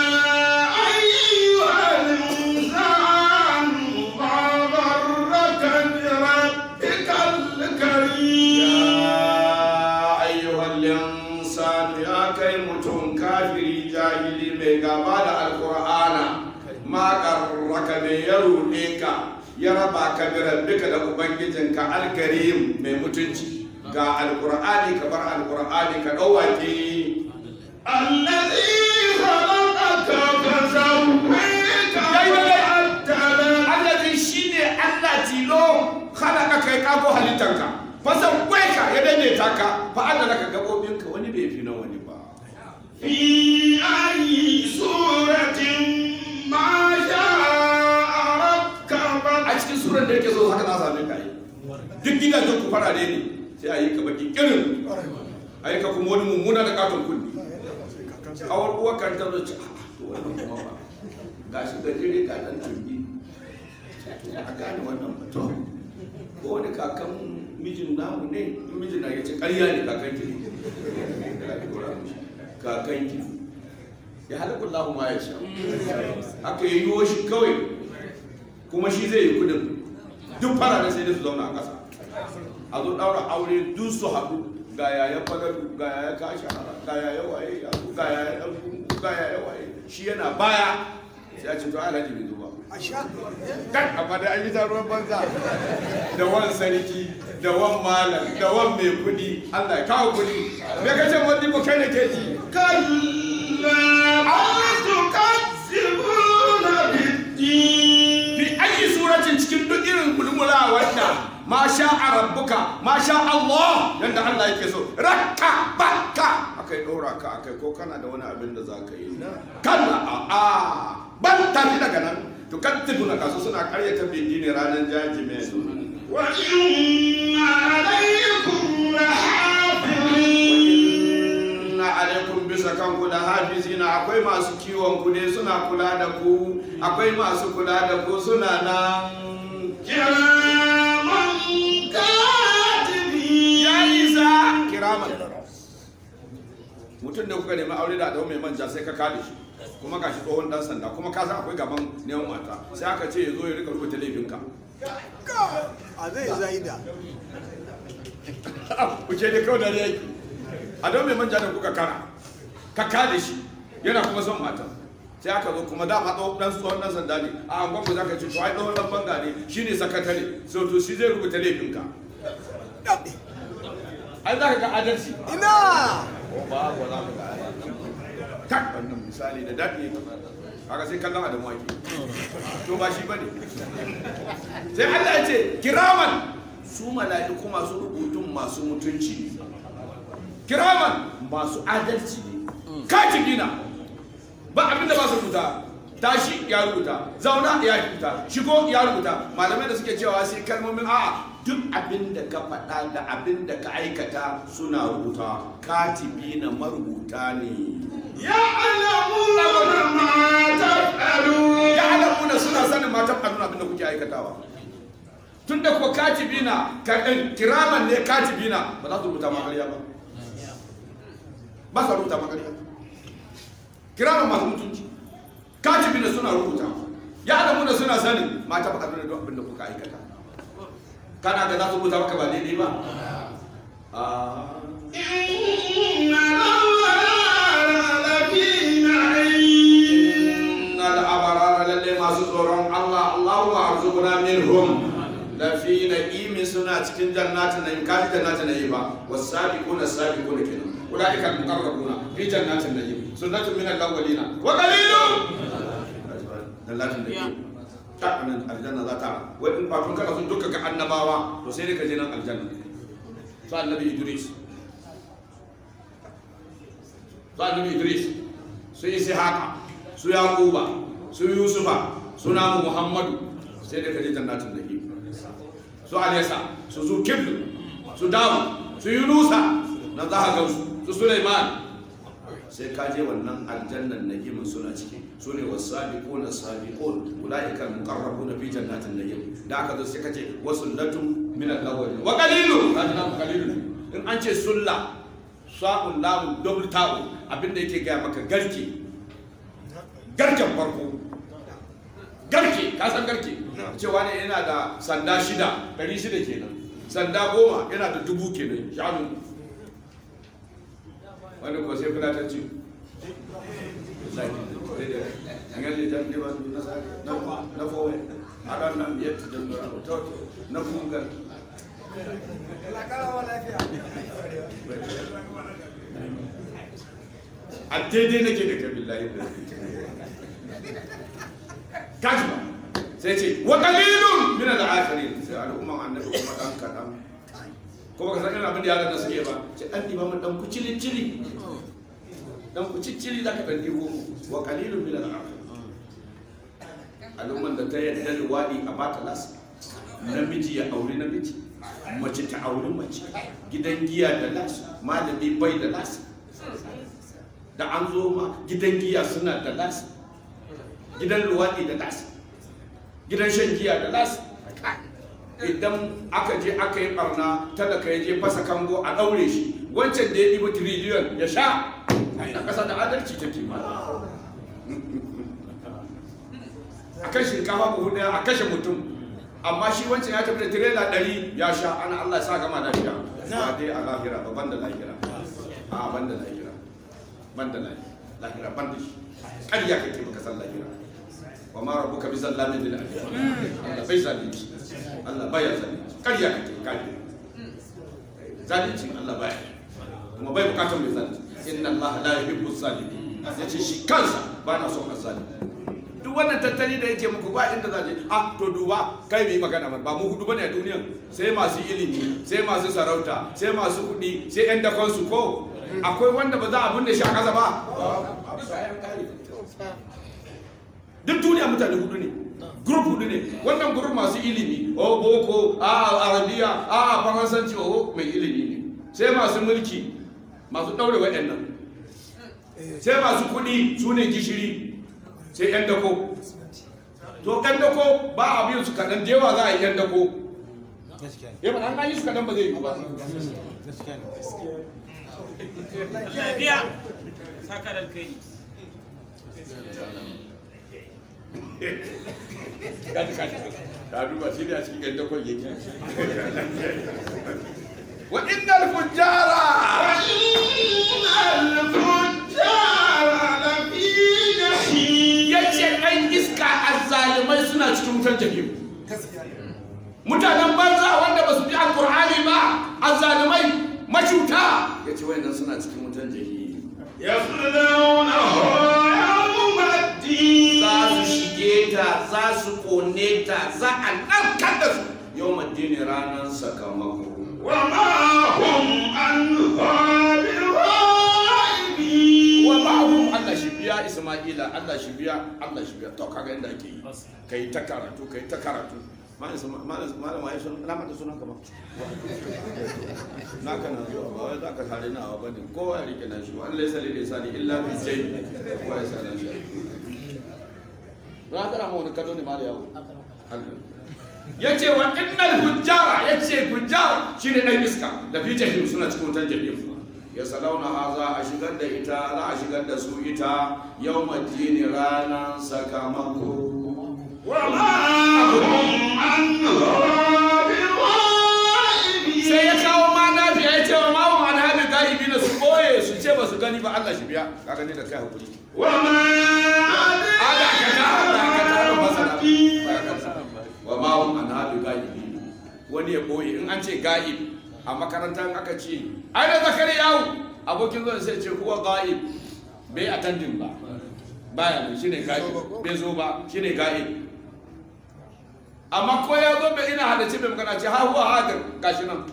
ayyuhal insan ma gharraka bi rabbikal karim ya kai mutum kafiri jahili mai gaba da alkur'ana ma karraka mai ya ruɗe ka ya raba ka bi rabbika da ubangijinka alkarim mai mutunci ga alkur'ani ka bar alkur'ani ka ɗauwake allazi kago halittanka fasan ka ya daidaita ka fa'ala laka gabobinka wani bai fi na wani ba في أي سورة ما شاء ركبك. a cikin suran da yake so haka za same ka yi duk gidajen ku farare ne sai a yi ka baki kirin a yi ka kuma wani mummuna da katon kulli kawar uwa kan ta zo ci to wannan kuma ba ga shi gajere ga dan turbi a gane wannan mutum ko wani kakan mijin namu ne in mijin na ya ce ƙarya ne kakan ki ne kakan ki ya halakun lahu ma ya sha aka yi yiwo shi kawai kuma shi zai yi kudin duk fara da sai da su zauna a ƙasa a zo ɗaura aure duk su haɗu ga yaya fagaru ga yaya kashi ga yaya waye ga yaya ɗan ga yaya waye shi yana baya sai a ce to alhaji bai zuba kan amma da an yi taruwan banza da wan sarki da wan malam da wan mai kudi Allah ya kawo kudi me kace wani ko kai ne ke ji كلا بل تكذبون بالدين. fi ayi suratin cikin duk irin mulmula wanda ma sha rabbuka ma sha Allah yanda Allah yake so rakka bakka akai dora ka akai ko kana da wani abin da zaka yi kalla a ban tafi daga nan to kattibuna kasu suna karyata bindini ranar jajime وإن عليكم لحافظين. inna alaikum bisa kanku da hafizina akwai masu kiwon ku ne suna kula da ku akwai masu kula da ku suna nan كراما كاتبين. ya isa kiraman mutum da kuka nemi aure da adawa mai manja sai ka kada shi kuma gashi tsohon dan sanda kuma ka san akwai gaban neman mata sai aka ce ya zo ya rika rubuta laifinka a zai zaida kuke ne kawai da yaki adawa mai manja da kuka kara ka kada shi yana kuma son mata sai aka zo kuma dama tsohon dan sanda ne a angon ku zaka ce to ai tsohon dan banga ne shine sakatare so to shi zai rubuta laifinka ai za ka ga adalci ina ko ba za ka ga adalci tak wannan misali da daɗi haka sai kallon adamu ake to ba shi bane sai Allah ya ce kiraman su mala'iku masu rubutun masu mutunci kiraman masu adalci ne katibina ba abinda ba su rubuta tashi ya rubuta zauna ya rubuta shigo ya rubuta malamai da suke cewa sai kalmomin a'a duk abin da ka faɗa da abin da ka aikata suna rubuta katibina marubuta ne يعلمون ما تفعلون. ya alamuna suna sanin ma tafalun abin da kuke aikatawa tun da kuwa katibina kiraman ne katibina ba za su rubuta makariya ba ba su rubuta makariya kiraman masu mutunci katibina suna rubuta ya alamuna suna sanin ma tafalun da abin da kuka aikata kana da za su rubuta maka ba daidai ba إن الأبرار لفي نعيم. الأبرار للي ما سطورهم الله أرزقنا منهم لفي نعيم سنة كن جنات النعيم كان جنات النعيم والسابقون السابقون كنا أولئك المقربون في جنات النعيم سنة من الأولين وقليل جنات النعيم تأمن الجنة لا تعلم وإن باتون كلا سندوك كأنباوا وسيرك جنان الجنة سؤال النبي إدريس سؤال النبي إدريس su Ishaqa su Yaquba su Yusufa su namu Muhammadu sai da kaje jannatin nabi su Alisa su Zulkifl su Dawud su Yunusa na za ka su Sulaiman sai ka je wannan aljannan nabimin suna ciki su ne wasabiquna sabiqun ulaika almuqarrabuna fi jannatin nabi da aka zo sai ka ce wasullatun min al-awwalin wa qalilun kadana qalilun in an ce sulla sa'un lamun double ta'u abinda yake gaya maka garke garken farko garke ka san garke cewa ne yana da sanda 600 kenan sanda 10 yana da 1000 kenan shanu wanda ko sai kula ta ci na fowe a ranar yadda da na kungar a daidai nake da kabilayi da kaji ba sai ce wa qalilun min al-akhirin sai al'umman annabi kuma dan kadan kuma ka san irin abin da yaran da suke ba ce dan diba mu dan ku cili dan ku ciccili zaka dan dibo wa qalilun min al-akhirin al'umman da ta yadda luwadi a bata las namiji ya aure namiji mace ta aure mace gidan giya da las malami bai da las da an zo ma gidan giya suna da las gidan luwadi da las gidan shan giya da las idan aka je aka yi barna talaka ya je fasa kango a daure shi wancan da ya ɗiba tiriliyon ya sha a ƙasa da adalci take ma a kan shinkafa buhu ɗaya a kashe mutum amma shi wancan ya tafi da tirela 100 ya sha ana Allah ya sa gama lafiya ba dai a lahira ba banda lahira a banda lahira banda lahira banda shi ƙarya kake baka san lahira wa ma rabbuka bi zallamin lil abid Allah bai zalunci Allah baya zalunci ƙarya kake kai zalunci Allah baya kuma bai bukatar mai zalunci inna Allah la yuhibbu zalimin yace shi kansa ba na son azzalimi duk wannan tattali da yake muku ba inda za je to duba kai mai magana ba mu hudu bane a duniyan sai masu ilimi sai masu sarauta sai masu kuɗi sai yan dakon su ko akwai wanda ba za a binne shi a ƙasa ba duk duniya mutane hudu ne group hudu ne wannan group masu ilimi boko arabiya faransanci mai ilimi ne sai masu mulki masu daure waɗannan sai masu kuɗi su ne gishiri sai yan dako to yan dako ba abin su kaɗan jewa za a yi yan dako ya ba an yi su kaɗan ba zai yi ba lafiya sakarar kai ka duba shi ne a cikin yan dakon yake wa innal fujjara yace ɗan iska azzalimai suna cikin wutar jahim mutanen banza wanda ba su bi alqur'ani ba azzalimai macuta yace wayannan suna cikin wutar jahim yaslawnahu yawmaddin za su shige ta za su kone ta za a narkar da su yawmaddin ranar sakamako وما هم عنها بغائبين وما هم Allah shi biya Isma'ila Allah shi biya to kaga inda ake yi kai ta karatu malam ya sun na mata sunan ka ba na kana zuwa ba wai zaka tare na ba bane kowa ya rike nan shi Allah ya sale da sani illa bi jayyi kowa ya sale shi na kana mu wani kado ne ma da yawo yace wa innal fujjara yace fujjar shine dan iska da fi jahim suna cikin wutan jahim ya salauna haza a shigar da ita za a shigar da su ita yawmaddin ranan sakamako wa ma hum anha bighaibi sai ya kawo ma nafi ya ce wa ma hum anha bighaibi na su boye su ce ba su gani ba Allah shi biya ka gani da kai hakuri wa ma wa ma'un an haɗu ga'ibi wani ya ɓoye in an ce ga'ib a makarantar aka ce ai da zakari yawo abokin zuwa sai ce kuwa ga'ib bai attending ba baya ne shine ga'ib bai zo ba shine ga'ib amma ko ya zo bai ina hadace bai magana ce ha huwa hadir gashi nan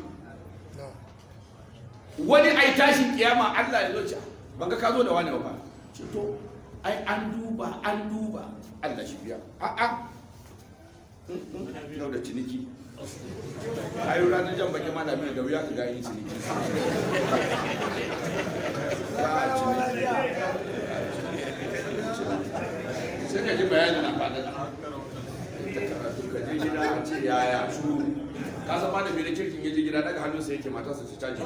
wani ai tashin kiyama Allah ya zo ce ban ga ka zo da wani ba ce to ai an duba Allah shi biya a'a yau da ciniki ayo ranar jan baki ma da mai da wuya ka ga yin ciniki sai ka ji bayanin a fadar ka je gida a ce yaya su ka san ma da mai da kirkin ya je gida daga hannunsa yake matarsa su caji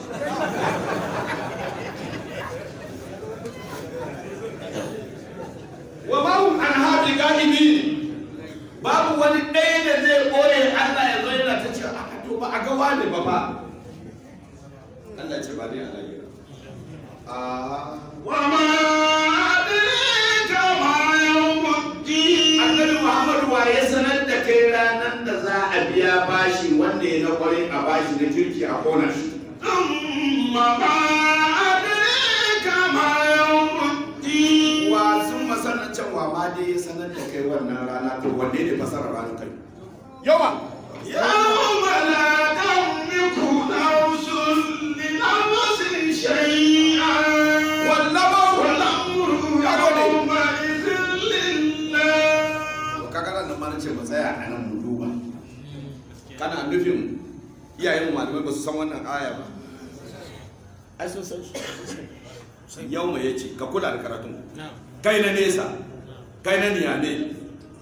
wa ma'un an haɗi ga'ibi babu wani ɗaya da zai ɓoye Allah ya zo yana ta ce a to ba a ga wani ba ba Allah ce ba dai Allah ya wa ma adraka ma yawmuddin Annabi Muhammadu wa ya sanar da kai ranar da za a biya bashi wanda ya na kwarai a bashi na kirki a kona shi amma ma adraka ma yawmuddin wa sun masanar cewa wa ma dai ya sanar da kai wannan rana to wanne ne fasarar ranar kai yawa يوم لا تملك نفس لنفس شيئا wallama والأمر يومئذ لله. kaga nan ma nace mu tsaya a nan mu duba kana nufin iyayen malamai ba su san wannan aya ba ai sun san shi yau mai yace ka kula da karatun kai na nesa kai na niyame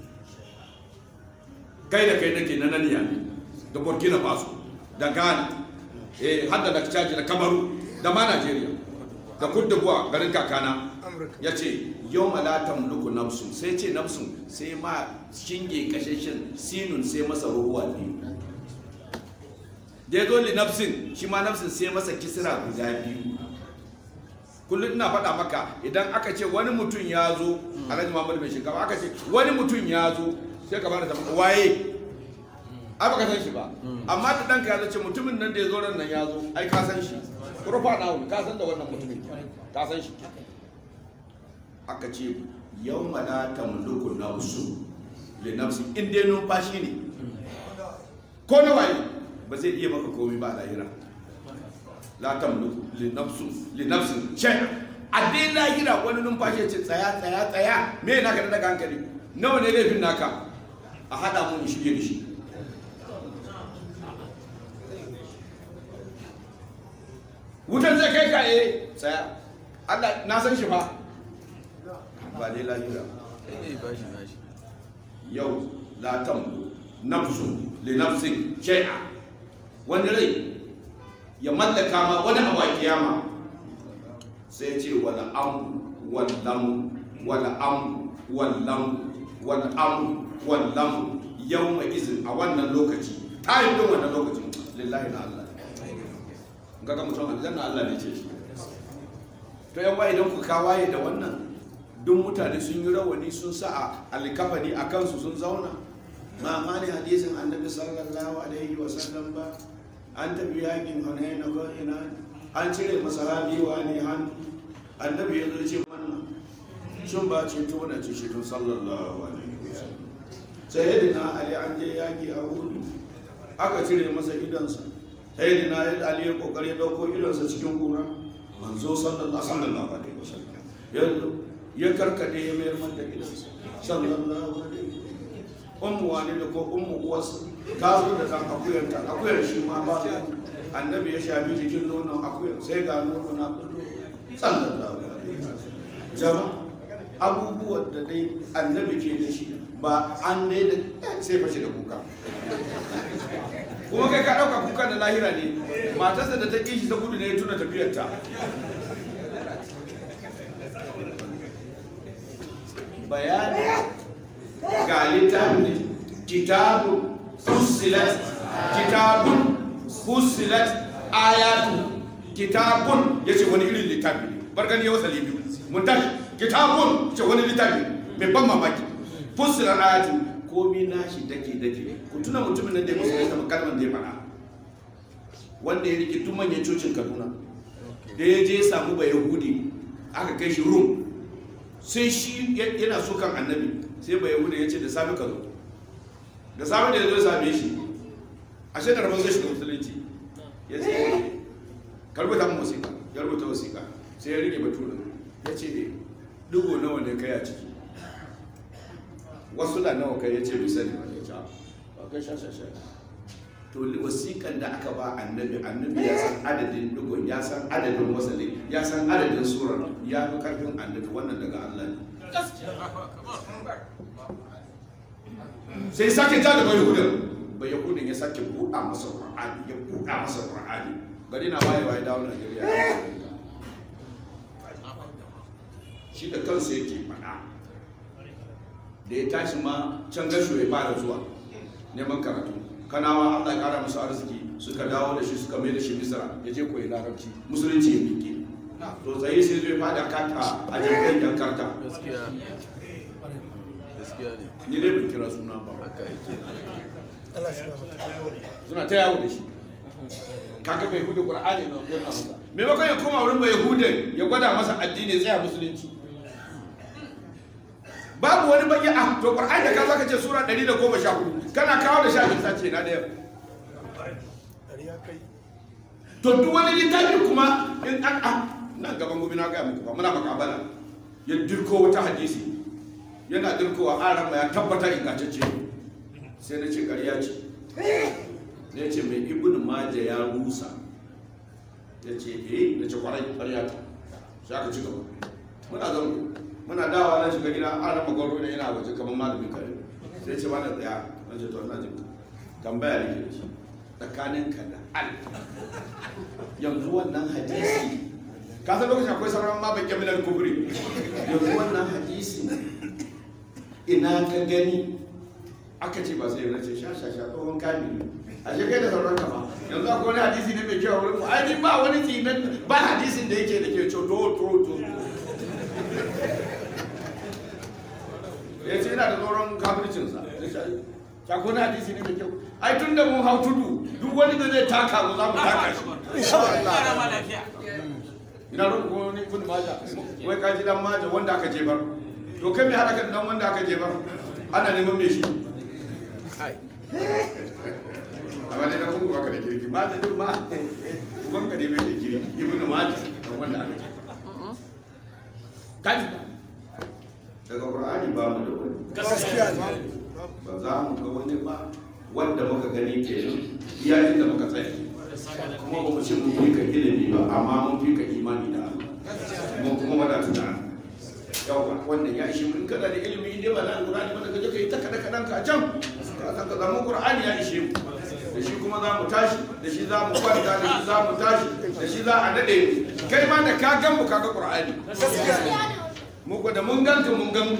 kai da kai nake na niyame da Burkina Faso da Ghana hadda da Chad da Kamaru da ma Najeriya da Cote d'Ivoire garin kakana ya ce yau malatan mulku nafsun sai ce nafsun sai ma shinge kashashin sinun sai masa ruwa biyu da ya zo li nafsin shi ma nafsin sai masa kisira guda biyu kullum ina faɗa maka idan aka ce wani mutum ya zo alhaji Muhammadu mai shinkafa aka ce wani mutum ya zo sai ka bada zama waye ai baka san shi ba amma da ɗanka ya ce mutumin nan da ya zo ran nan ya zo ai ka san shi rufa na ka san da wannan mutumin ka san shi aka ce yau mana tamluku nafsu li nafsi in dai numfashi ne ko na waye ba zai iya maka komai ba a lahira la tamluku li nafsi shay a dai lahira wani numfashi ce tsaya me naka da daga hankali nawa ne laifin naka a hada mun shige da shi wutan zai kai ka tsaya Allah na san shi fa ba dai lahira yau la tamlu nafsu li nafsin shay'a wani rai ya mallaka ma wani abu a kiyama sai ce wala am wallam wala am wallam wala am wallam yawma izin a wannan lokaci tayin din wannan lokacin lillahi na Allah ga mutum aljanna Allah ne ce shi to yan waye don ku kawaye da wannan duk mutane sun yi rawani sun sa a alkafani a kansu sun zauna ma mani hadisin annabi sallallahu alaihi wa sallam ba an tafi yakin hunayn ko ina an cire masahabi wa ne hannu annabi ya zo ce wannan shin ba ce to na ce shi tun sallallahu alaihi wa sallam sayyidina ali an je yaki a hudu aka cire masa idansa sayyidina ali ya kokari dauko idansa cikin kura manzo sallallahu alaihi wa sallam yanzu ya karkade ya mayar mata gidansa sallallahu alaihi ummu wani da ko ummu uwarsa ta zo da kan akuyar shi ma ba annabi ya shafi jikin nonon akuyar sai ga nono na kullu sallallahu alaihi jama'a abubuwan da dai annabi ke da shi ba an ne da sai fashe da kuka kuma kai ka dauka kuka da lahira ne matarsa da ta kishi ta gudu ne ya tuna tafiyarta bayani ga littafin kitabun fusilat ayatu kitabun ya ce wani irin littafi bargani ya wasali biyu mun tashi kitabun ce wani littafi mai ban mamaki fusilat ayatu komi nashi dake ku tuna mutumin nan da ya musu ya zama kalmar da ya faɗa wanda ya rike tun manyan cocin Kaduna da ya je samu bai yahudi aka kai shi rum sai shi yana so kan annabi sai bai yahuda ya ce da safe ka zo da safe da ya zo ya same shi a shekar ban zai shiga musulunci ya ce ka rubuta mun wasiƙa ya rubuta wasiƙa sai ya rike baturin ya ce dugo nawa ne kai a ciki wasu da nawa kai ya ce bai sani ba ya ce ba kai sha to wasiƙan da aka ba annabi ya san adadin dugon ya san adadin wasali ya san adadin surar ya fi karfin annabi wannan daga Allah ne sai sake ja da bai yahudin ya sake buɗa masa Qur'ani gari na waye dawo Najeriya shi da kansa yake faɗa da ya tashi ma can gasho ya fara zuwa neman karatu kanawa Allah ya kara musu arziki suka dawo da shi suka mai da shi Misra ya je koyi larabci musulunci ya miƙe to tsaye sai zai fada kanta a jirgin yan karta gaskiya ne ni dai ban kira suna ba haka yake suna ta yawo da shi kaga bai hudu Qur'ani na wannan masa maimakon ya koma wurin bai hudu ya gwada masa addini tsaya musulunci babu wani baki a to Qur'ani da ka zaka ce sura 114 kana kawo da shafi sace na da yau to duk wani littafi kuma in an nan gaban gobe na ga muku ba muna makabala ya dirko wata hadisi yana dirkowa aran ma ya tabbata ingantacce sai na ce ƙarya ce ne ce mai ibnu majah ya rusa ya ce na ce kwarai ƙarya ta sai aka ci gaba muna zan muna dawa na shiga gida an rama gwaro ne yana waje kamar malamin kare sai ce wani tsaya na ce to ina jin tambaya ne ke shi tsakaninka da yanzu wannan hadisi ka san lokacin akwai sauran ma bakin minar kubri yanzu wannan hadisi ina ka gani aka ce ba sai na ce sha tsohon kami a shekai da sauran ka ba yanzu akwai wani hadisi ne mai kyau wurin mu ai ba wani tsinan ba hadisin da yake da ke to ya ce yana da tsoron kafircinsa akwai wani hadisi ne mai kyau ai tun da mun hau tudu duk wani da zai taka mu za mu taka shi ina rubu ko ni kun maja wai ka ji dan maja wanda aka jebar to kai me haraka dan wanda aka jebar ana neman me shi amma dai na kun ba ka da kirki maja duk ma kun ka ne mai da kirki ibnu maja dan wanda aka jebar kaji daga Qur'ani ba mu da wani gaskiya ba za mu ga wani ba wanda muka gani kenan iyayen da muka tsaya kuma ba mu ce mun fi ka ilimi ba amma mun fi ka imani da Allah mun kuma wadatu da yawa wannan ya ishe mun kana da ilimi inda ba na Qur'ani ba da kaje kai ta kada kadan ka can ka zama Qur'ani ya ishe mu da shi kuma za mu tashi da shi za mu kwanta da shi za mu tashi da shi za a dade kai ma da ka gan mu kaga Qur'ani mu ko da mun ganka mun gan